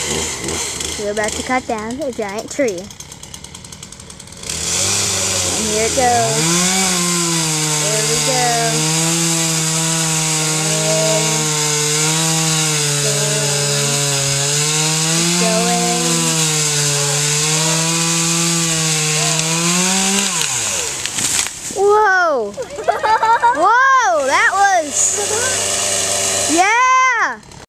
We're about to cut down a giant tree. And here it goes. There we go. Whoa! Whoa! That was... Yeah!